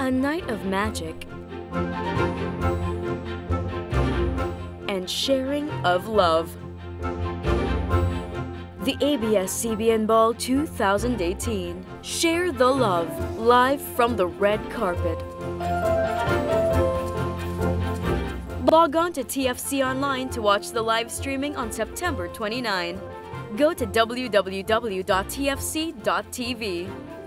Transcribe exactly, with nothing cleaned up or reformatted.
A night of magic and sharing of love. The A B S C B N Ball two thousand eighteen. Share the love, live from the red carpet. Log on to T F C Online to watch the live streaming on September twenty-ninth. Go to w w w dot t f c dot t v.